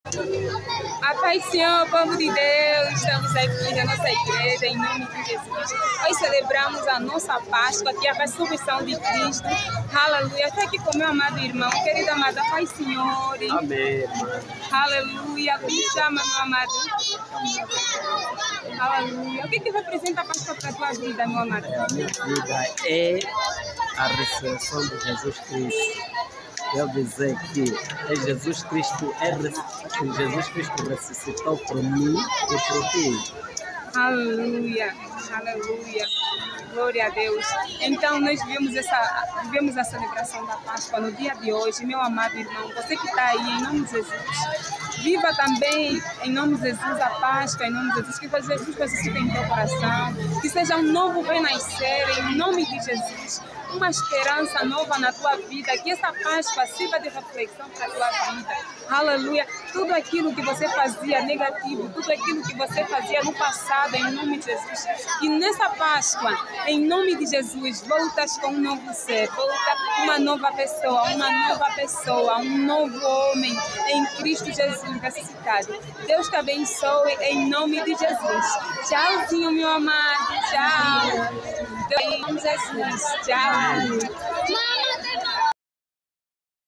A paz, Senhor, povo de Deus, estamos aqui na nossa igreja, em nome de Jesus. Hoje celebramos a nossa Páscoa, que é a ressurreição de Cristo. Aleluia. Estou aqui com meu amado irmão, querida amada, paz, Senhor. Amém. Aleluia. Como te chama, meu amado? Aleluia. O que representa a Páscoa para a tua vida, meu amado? A minha vida é a ressurreição de Jesus Cristo. Quero dizer que Jesus Cristo ressuscitou por mim e por ti. Aleluia, aleluia, glória a Deus. Então nós vivemos a celebração da Páscoa no dia de hoje. Meu amado irmão, você que está aí, em nome de Jesus, viva também em nome de Jesus a Páscoa, em nome de Jesus, que Jesus ressuscite em teu coração, que seja um novo renascer em nome de Jesus, uma esperança nova na tua vida, que essa Páscoa sirva de reflexão para a tua vida. Aleluia. Tudo aquilo que você fazia negativo, tudo aquilo que você fazia no passado, em nome de Jesus, que nessa Páscoa, em nome de Jesus, voltas com um novo ser, volta uma nova pessoa, um novo homem em Cristo Jesus ressuscitado. Deus te abençoe em nome de Jesus. Tchauzinho, meu amado. Tchau. Em nome de Jesus. Tchau.